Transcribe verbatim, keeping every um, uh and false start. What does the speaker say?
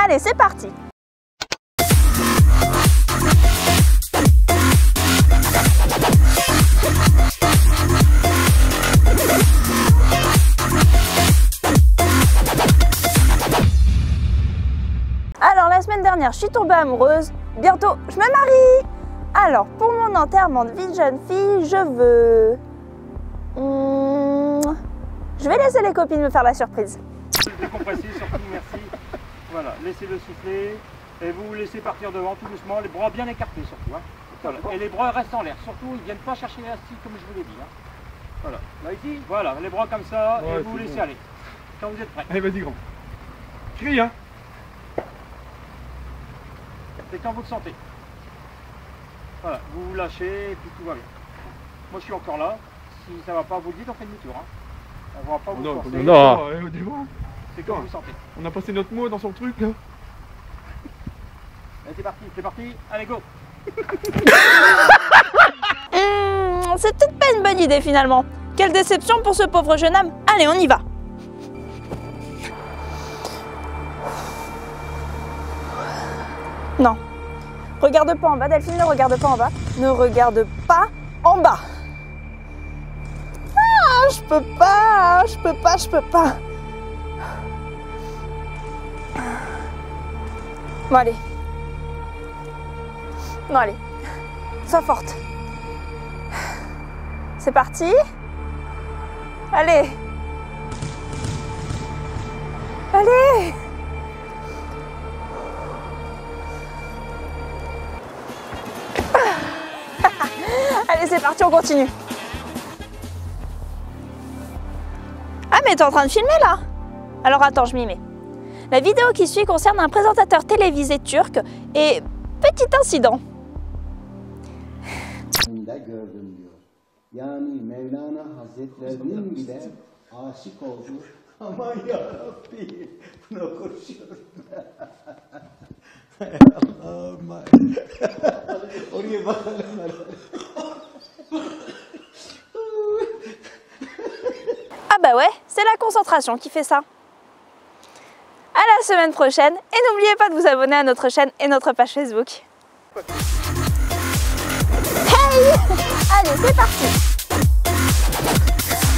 Allez, c'est parti! Alors, la semaine dernière, je suis tombée amoureuse. Bientôt, je me marie! Alors, pour mon enterrement de vie de jeune fille, je veux... Hum... Je vais laisser les copines me faire la surprise. Décompressez, surtout, merci. Voilà, laissez-le souffler. Et vous laissez partir devant tout doucement, les bras bien écartés surtout. Hein. Voilà. Et les bras restent en l'air. Surtout, ils ne viennent pas chercher l'élastique comme je vous l'ai dit. Hein. Voilà. Là, ici, voilà, les bras comme ça, ouais, et vous laissez bon. Aller. Quand vous êtes prêts. Allez, vas-y, grand. Crie, hein. C'est quand vous le sentez. Voilà, vous vous lâchez et puis tout va bien. Moi je suis encore là. Si ça va pas, vous le dites, on fait demi-tour. Hein. On va pas vous non, forcer. Non, non. Non. C'est quand vous le sentez. On a passé notre mot dans son truc là. Allez, c'est parti, c'est parti. Allez, go. mmh, C'est peut-être pas une bonne idée finalement. Quelle déception pour ce pauvre jeune homme. Allez, on y va. Non. Regarde pas en bas, Delphine, ne regarde pas en bas. Ne regarde pas en bas. Ah, je peux pas, je peux pas, je peux pas. Bon, allez. Bon, allez. Sois forte. C'est parti. Allez. Allez. Allez, c'est parti, on continue. Ah, mais t'es en train de filmer là? Alors attends, je m'y mets. La vidéo qui suit concerne un présentateur télévisé turc et petit incident. Yani Mevlana Hazretlerinin bile aşık olduğu aman yarabbim buna koşuyorum. Allah'ım oraya bakalım. Ah bah ouais, c'est la concentration qui fait ça. À la semaine prochaine et n'oubliez pas de vous abonner à notre chaîne et notre page Facebook. Hey! Allez, c'est parti!